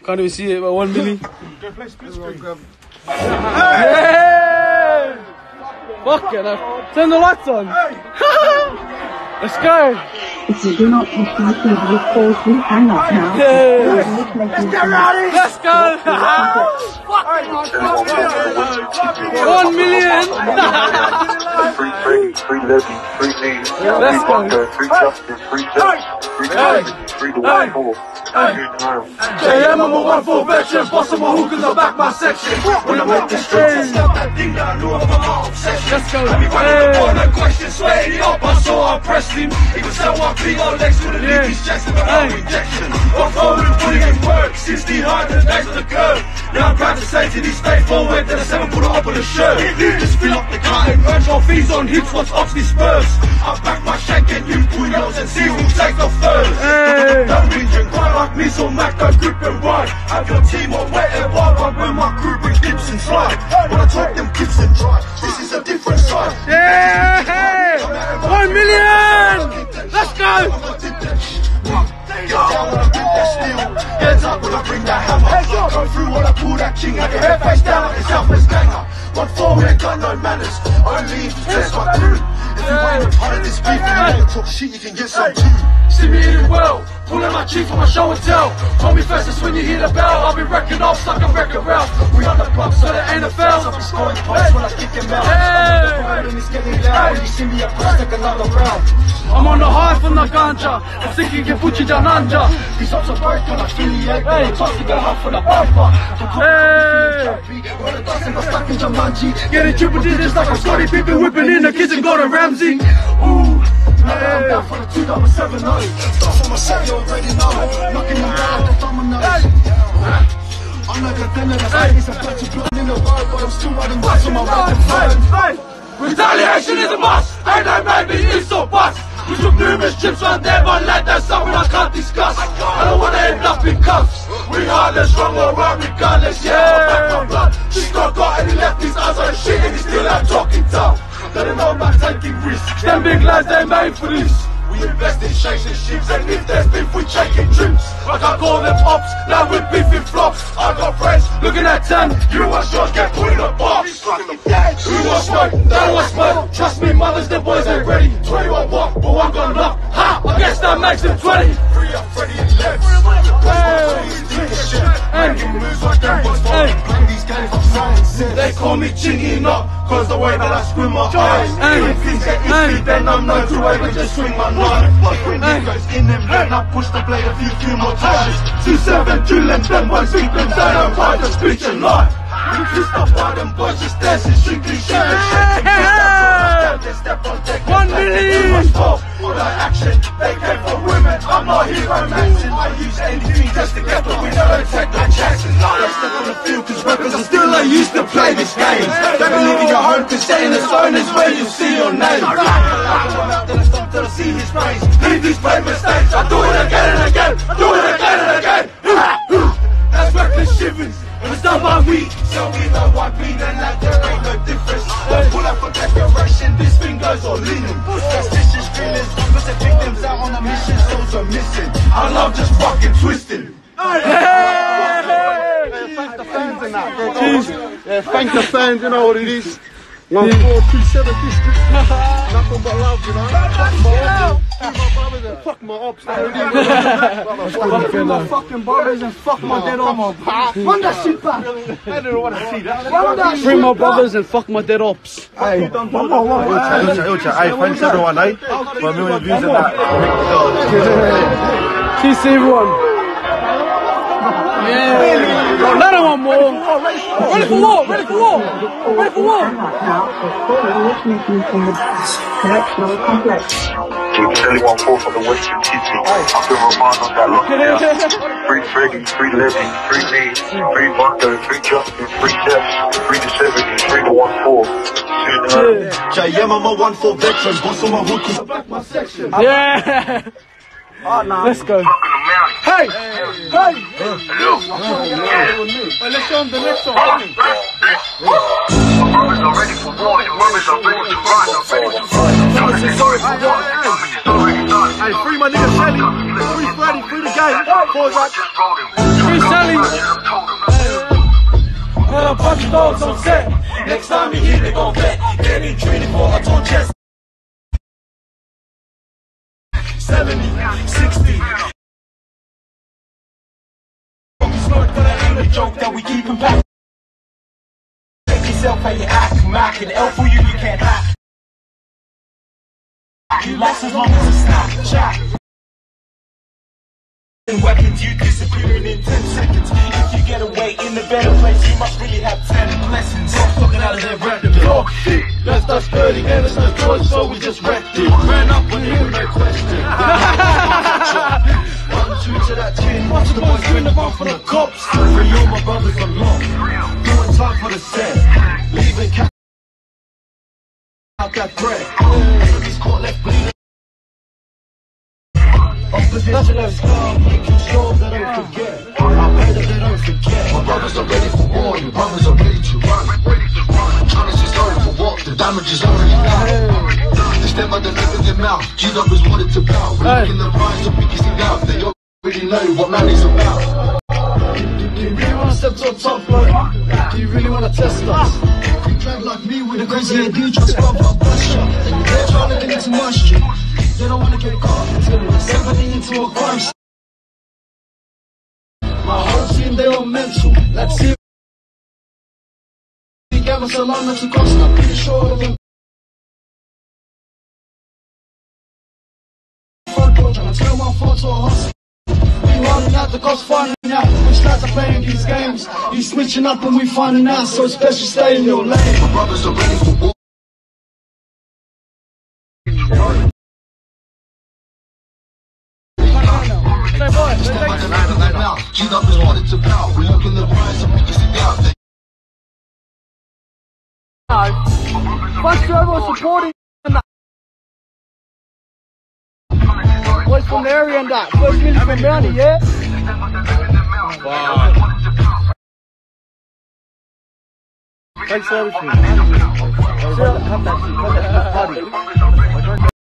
Can't even see it, but 1 million. Go play split screen. Hey! Fucking hell. Turn the lights on. Let's go. If you do not receive your calls, please hang up now. Let's get ready. Let's go. 1 million. Free Levy, free me, Let's go. free Justin, free Jeff, free Kelly, free the 1-4. JM, I'm a 1-4 veteran, boss of my hookers, I back my section. When I make the streets, I stop that thing that I knew of my obsession. Let's go. Let me run in the corner, question, sweating up, I saw I pressed him. He was so up, big old legs with a lead his chest with no injection. I'm forward and putting in work, 60 high to the days of the curve. Now I'm proud to say to these stay forward, that I 7 put it up on the shirt. Just fill up the cutting, earn trophies on hips, what's Oxley Spurs. I back my shank and you pull-yos and see who'll take the first. Don't read your grind like me, so Mac, go grip and ride. Have your team on wet and wild, but when my crew bring dips and slide. When I talk them kids and dry, this is a different side. Yeah! 1 million! Let's go! Hands up when I bring that hammer. Go through when I pull that king. Have your head face down like a selfless ganger. 1-4, we ain't got no manners. Only test my crew. If you ain't a part of this beef, you wanna talk shit, you can get some too. See me eating well, pulling my chief on my show and tell. Call me first, that's when you hear the bell. I'll be wrecking off like a wrecking route. We on the block, so there ain't a fail. I'll be scoring points when I kick him out. The fighting is getting loud. When you see me up close, take another round. I'm on the high from the ganja. I'm thinking you put you down under. These ups are broken, I feel the egg. Hey, toss to go hard for the bumper. Get it, triple digits like I'm Scotty Pippen, whipping in the kitchen, Gordon Ramsay. Ooh. I'm down for the 2-7-0. Start for my set, you already know. Knocking them down, the dominoes. I'm like a dinner, that's like it's a bunch of blood in the road, but I'm still riding bus on my right and Retaliation is a must, and I might be it's so bust. We took numerous trips on there, but like that's something I can't discuss. I don't wanna end up in cuffs. We heartless, strong or wrong, regardless. Yeah, I'll back my blood. She's not got any left, his eyes on shit, and he's still out talking tough. They don't know about taking risks. Them big lads, they made for this. We invest in shakes and ships, and if there's beef, we taking trips. I can't call them ops, now we're beefing flops. I got friends looking at 10. You want shots, get put in a box. Who wants smoke? They want smoke. Trust me, mothers, the boys ain't ready. 21 walk, but one got knocked. Ha! I guess that makes them 20. Free up Freddy and Lex. They call me Chingy Knock, cause the way that I scream my eyes. If things get iffy, then I'm known to wave and just swing my knife. When niggas in them, then I push the blade a few more times. 2-7, drill them, them boys beat them down and ride the speech and lie. You can stop by them boys just dancing, strictly shit and shit. Step on deck, 1 million! All that action, they came for women. I'm not hero mansion. I use anything just to get the winner and take no chances. They step on the field cause weapons are still they used to play this game. Don't believe in your home cause stay in the zone is where you see your name. I'm out till I stop till I see his face. Leave these plain mistakes. I do it again and again. I do it again and again. That's reckless shivers. It was done by we. So we know what we then like there ain't no difference. Don't pull up for decoration, this fingers are leaning. Suspicious feelings, cause the victims out on a mission, souls are missing. I love just fucking twisting. Thank the fans and that. Yeah, thank the fans, you know what it is. 1-4-2-7 district. Nothing but love, you know. Fuck my ops, fuck my fucking brothers and fuck my dead ops. Run that shit back. I don't want to see that. Free my brothers and fuck my dead ops. Hey, Hey, thanks everyone, eh? For a million views and that. Peace everyone. Yeah. Another one more. Ready for war, ready for war. Ready for war. Correctional complex. Kelly 1-4 from the Western TT. I've been remind on that long time. Free Freddy, free Levy, free me, free Mondo, free Justin, free Jeff, free the 70, free the 1-4. JM, I'm a 1-4 veteran, boss on my hood cause I back my section. Yeah. Let's go. Hey! Hey! Let's go on the next one. My brothers are ready for war, your brothers are ready to run. Sorry for what? Hey, free my nigga Shelly, free Freddy, free the game. Pause up. Just rolled him. challenge. And a bunch of dogs on set. Next time you hear they gon' vet. Getting treated for a torn chest. 70, 60. Snort, but that ain't a joke that we keep him back. Check yourself how you act, Mac, and L for you can't hack. You last as long as a Snapchat. Weapons, you disappearing in 10 seconds. If you get away in a better place, you must really have 10 lessons. Stop talking out of their random talk shit. Left us dirty and it's no choice, so we just wrecked it. Ran up on him, no question. 1, 2 to that chin. Watch the boys doing the run for the cops. Free all my brothers along. Doing time for the set. Leaving cat out that bread. He's caught left bleeding. Opposition has come, making sure they don't forget. I pray that they don't forget. My brothers are ready for war, your brothers are ready to run. Challenge is over for what? The damage is already done. They step out the lip of their mouth, G-Dubbers wanted to bow. We're making the rise of biggest thing out. They already know what man is about. Do you really want to step to a top floor? Do you really want to test us? You drag like me with a crazy head, you just grab my bust shot. They're trying to get into my street. They don't want to get caught until we're stepping into a crime scene. My whole team, they all mental. Let's see. We gave us a long to cost. I'm pretty sure of them. Front door, trying to turn my phone to a hospital. We running out the cost, finding out which lads are playing these games. You switching up and we finding out, so it's best you stay in your lane. My brothers are ready for war. G-Dubbers wanted to bow. We're looking the rise and we can see out there. Thanks to everyone supporting. Boys from the area and that. First million from Downey, yeah? Wow. Thanks for everything.